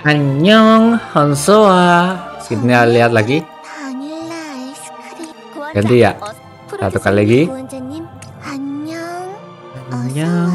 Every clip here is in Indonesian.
Annyeong Hansoa. Kita lihat lagi. Ganti ya. Satu kali lagi. Annyeong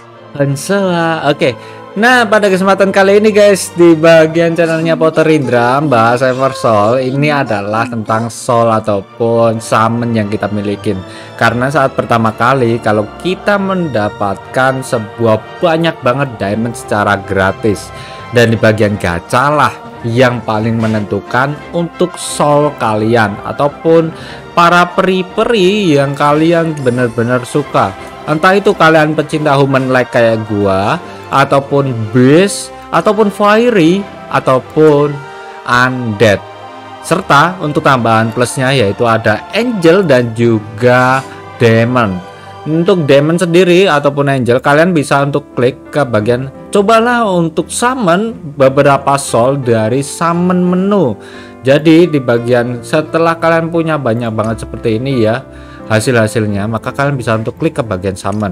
Hansoa. Oke. Nah, pada kesempatan kali ini guys, di bagian channelnya Potter Indra bahas Eversoul, ini adalah tentang soul ataupun summon yang kita milikin. Karena saat pertama kali kalau kita mendapatkan sebuah banyak banget diamond secara gratis, dan di bagian gacha lah yang paling menentukan untuk soul kalian ataupun para peri-peri yang kalian benar-benar suka. Entah itu kalian pecinta human like kayak gua, ataupun beast, ataupun fiery, ataupun undead. Serta untuk tambahan plusnya yaitu ada angel dan juga demon. Untuk demon sendiri ataupun angel, kalian bisa untuk klik ke bagian cobalah untuk summon beberapa soul dari summon menu. Jadi di bagian setelah kalian punya banyak banget seperti ini ya hasil-hasilnya, maka kalian bisa untuk klik ke bagian summon.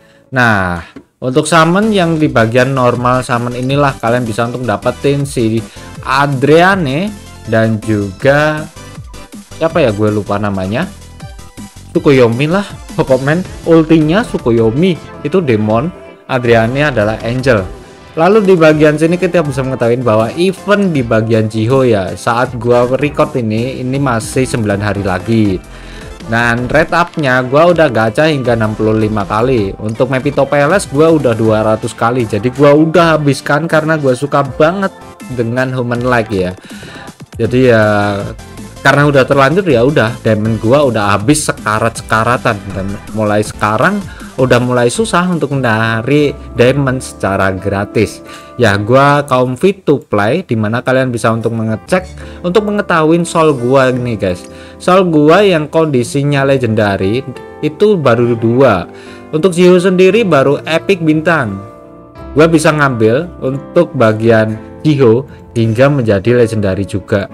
Nah, untuk summon yang di bagian normal summon inilah kalian bisa untuk dapetin si Adriane dan juga siapa ya, gue lupa namanya, Tsukuyomi lah pokoknya. Ultinya Tsukuyomi itu demon, Adriane adalah angel. Lalu di bagian sini kita bisa mengetahui bahwa event di bagian Jiho ya, saat gua record ini masih 9 hari lagi. Dan rate up-nya gua udah gacha hingga 65 kali. Untuk Mepito Palace gua udah 200 kali. Jadi gua udah habiskan karena gua suka banget dengan human like ya. Jadi ya karena udah terlanjur ya udah, diamond gua udah habis sekarat-sekaratan, dan mulai sekarang udah mulai susah untuk mencari diamond secara gratis. Ya gua kaum fit to play, dimana kalian bisa untuk mengecek untuk mengetahui soul gua nih guys. Soul gua yang kondisinya legendary itu baru 2. Untuk Jiho sendiri baru epic bintang. Gua bisa ngambil untuk bagian Jiho hingga menjadi legendary juga.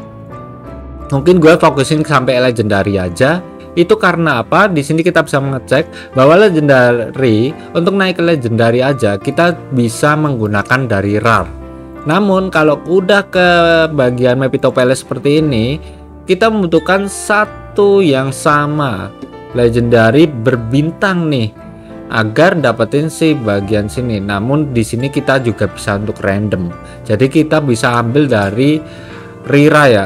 Mungkin gue fokusin sampai legendary aja. Itu karena apa? Di sini kita bisa mengecek bahwa legendary, untuk naik ke legendary aja kita bisa menggunakan dari rare. Namun kalau udah ke bagian Mepito Palace seperti ini, kita membutuhkan satu yang sama, legendary berbintang nih, agar dapetin si bagian sini. Namun di sini kita juga bisa untuk random. Jadi kita bisa ambil dari Rira ya.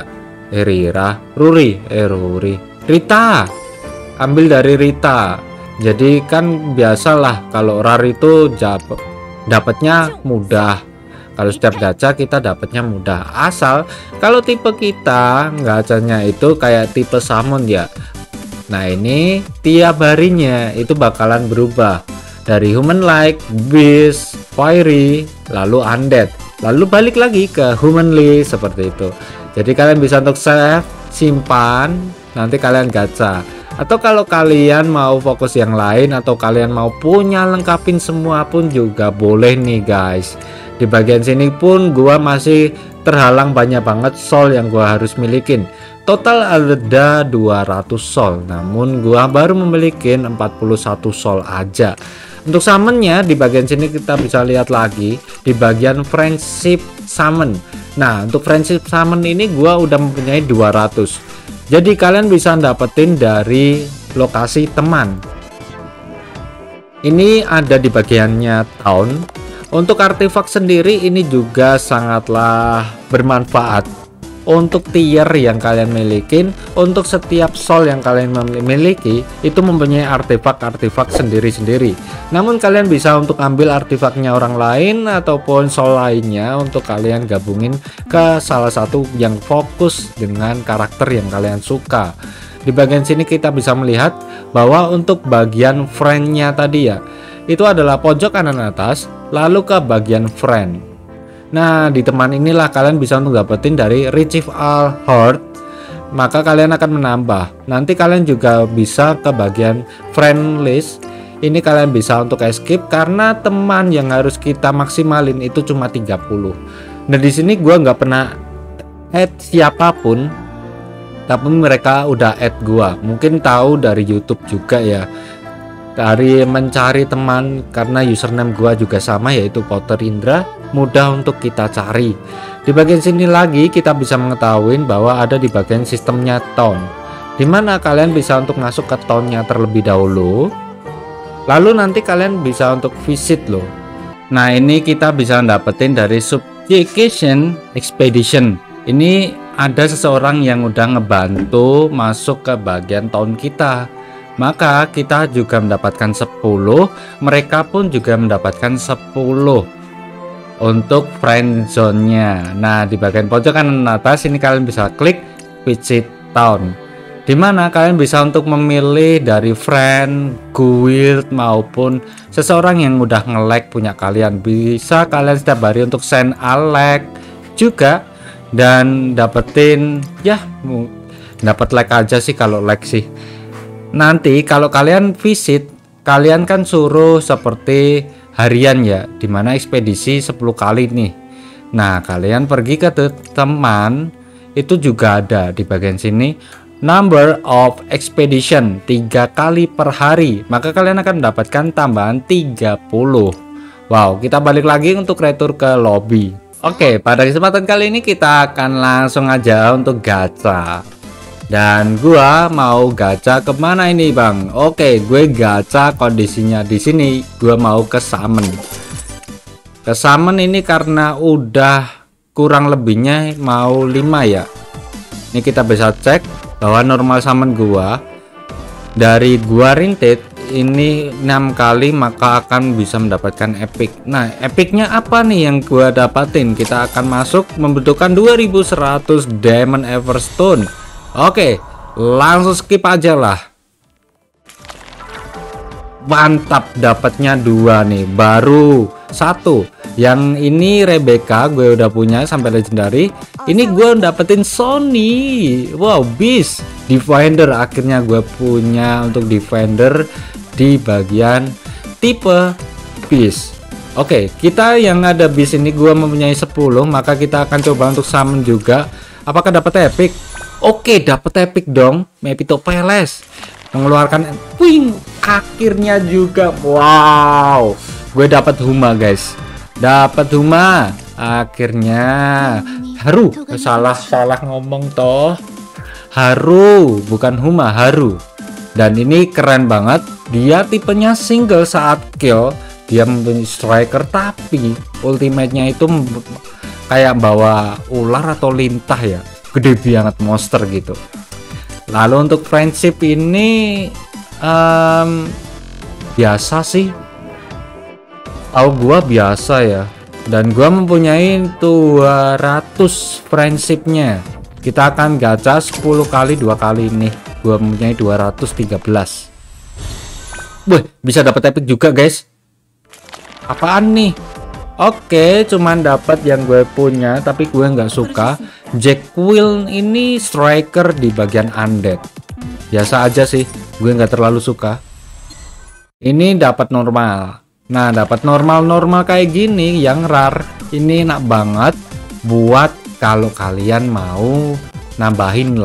Rita, ambil dari Rita. Jadi kan biasalah kalau rare itu dapatnya mudah. Kalau setiap gacha kita dapatnya mudah. Asal kalau tipe kita gacanya itu kayak tipe summon ya. Nah ini tiap harinya itu bakalan berubah dari human like, beast, fiery, lalu undead, lalu balik lagi ke humanly seperti itu. Jadi kalian bisa untuk save, simpan, nanti kalian gacha. Atau kalau kalian mau fokus yang lain atau kalian mau punya lengkapin semua pun juga boleh nih guys. Di bagian sini pun gua masih terhalang banyak banget soul yang gua harus milikin. Total ada 200 soul, namun gua baru memiliki 41 soul aja. Untuk summonnya di bagian sini kita bisa lihat lagi di bagian friendship summon. Nah untuk friendship summon ini gua udah mempunyai 200. Jadi kalian bisa dapetin dari lokasi teman. Ini ada di bagiannya town. Untuk artefak sendiri ini juga sangatlah bermanfaat. Untuk tier yang kalian milikin, untuk setiap soul yang kalian memiliki itu mempunyai artefak-artefak sendiri-sendiri. Namun kalian bisa untuk ambil artefaknya orang lain ataupun soul lainnya untuk kalian gabungin ke salah satu yang fokus dengan karakter yang kalian suka. Di bagian sini kita bisa melihat bahwa untuk bagian friendnya tadi ya, itu adalah pojok kanan atas, lalu ke bagian friend. Nah di teman inilah kalian bisa untuk dapetin dari retrieve all heart, maka kalian akan menambah. Nanti kalian juga bisa ke bagian friend list. Ini kalian bisa untuk escape karena teman yang harus kita maksimalin itu cuma 30. Nah di sini gua nggak pernah add siapapun, tapi mereka udah add gua. Mungkin tahu dari YouTube juga ya, dari mencari teman, karena username gua juga sama yaitu Potter Indra, mudah untuk kita cari. Di bagian sini lagi kita bisa mengetahui bahwa ada di bagian sistemnya town, dimana kalian bisa untuk masuk ke townnya terlebih dahulu, lalu nanti kalian bisa untuk visit loh. Nah ini kita bisa dapetin dari Subjugation Expedition. Ini ada seseorang yang udah ngebantu masuk ke bagian town kita, maka kita juga mendapatkan 10, mereka pun juga mendapatkan 10 untuk friend zone-nya. Nah di bagian pojok kanan atas ini kalian bisa klik visit town, dimana kalian bisa untuk memilih dari friend, guild maupun seseorang yang udah nge-lag punya kalian. Bisa kalian setiap hari untuk send a lag juga, dan dapetin ya dapat lag aja sih kalau lag sih. Nanti kalau kalian visit, kalian kan suruh seperti harian ya, dimana ekspedisi 10 kali nih. Nah kalian pergi ke teman, itu juga ada di bagian sini number of expedition 3 kali per hari, maka kalian akan mendapatkan tambahan 30. Wow, kita balik lagi untuk retur ke lobby. Oke, pada kesempatan kali ini kita akan langsung aja untuk gacha. Dan gua mau gacha kemana ini bang? Oke, gue gacha kondisinya di sini. Gua mau ke summon. Ke summon ini karena udah kurang lebihnya mau 5 ya. Ini kita bisa cek bahwa normal summon gua dari gua rinted ini 6 kali, maka akan bisa mendapatkan epic. Nah epicnya apa nih yang gua dapatin? Kita akan masuk membutuhkan 2100 Diamond Everstone. Oke, langsung skip aja lah. Mantap, dapatnya 2 nih, baru 1. Yang ini Rebecca gue udah punya sampai legendary. Ini gue dapetin Sony. Wow, Beast Defender, akhirnya gue punya untuk Defender di bagian tipe Beast. Oke, kita yang ada Beast ini gue mempunyai 10, maka kita akan coba untuk summon juga. Apakah dapat epic? Oke, dapat epic dong. Mepito Peles mengeluarkan wing, akhirnya juga. Wow, gue dapat Huma guys, dapat Huma akhirnya. Haru, salah ngomong toh, Haru bukan Huma, Haru. Dan ini keren banget, dia tipenya single saat kill, dia mempunyai striker tapi ultimate-nya itu kayak bawa ular atau lintah ya, gede banget monster gitu. Lalu untuk friendship ini biasa sih, tahu gua biasa ya, dan gua mempunyai 200 friendshipnya. Kita akan gacha 10 kali 2 kali nih, gua mempunyai 213. Wih, bisa dapat epic juga guys. Apaan nih? Oke, cuman dapat yang gue punya tapi gue nggak suka. Jack Quill ini striker di bagian undead. Biasa aja sih, gue nggak terlalu suka. Ini dapat normal. Nah, dapat normal kayak gini yang rare. Ini enak banget buat kalau kalian mau nambahin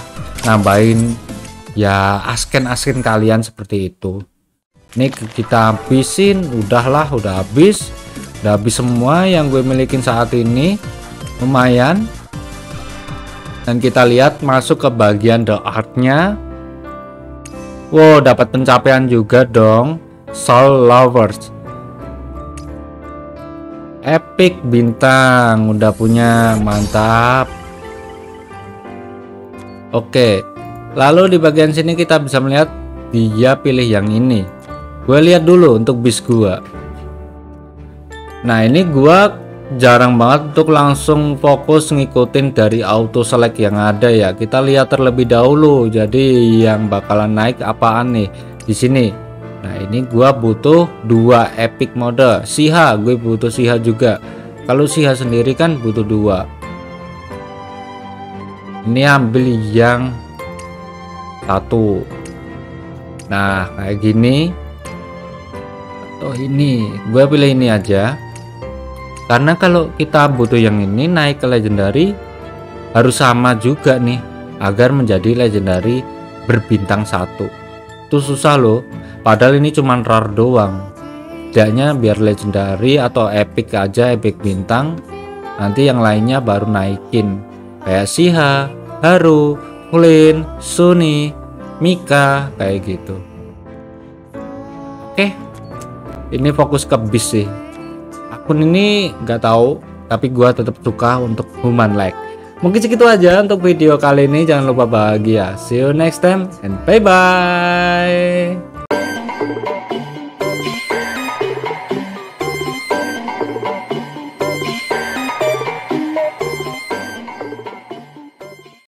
ya asken kalian seperti itu. Ini kita habisin, udah habis. Udah habis semua yang gue milikin saat ini, lumayan. Dan kita lihat masuk ke bagian the art-nya. Wow, dapat pencapaian juga dong, Soul Lovers. Epic bintang udah punya, mantap. Oke, lalu di bagian sini kita bisa melihat dia pilih yang ini. Gue lihat dulu untuk bis gua. Nah ini gua jarang banget untuk langsung fokus ngikutin dari auto select yang ada ya. Kita lihat terlebih dahulu. Jadi yang bakalan naik apaan nih di sini. Nah ini gua butuh 2 epic mode. Siha, gue butuh Siha juga. Kalau Siha sendiri kan butuh 2. Ini ambil yang 1. Nah kayak gini. Atau ini, gue pilih ini aja. Karena kalau kita butuh yang ini naik ke legendary harus sama juga nih agar menjadi legendary berbintang 1. Itu susah loh, padahal ini cuman rare doang. Tidaknya biar legendary atau epic aja, epic bintang nanti yang lainnya baru naikin kayak Shiha, Haru, Flynn, Sunny, Mika kayak gitu. Oke, ini fokus ke Beast sih. Akun ini nggak tahu, tapi gua tetap suka untuk Human Like. Mungkin segitu aja untuk video kali ini. Jangan lupa bahagia. See you next time and bye bye.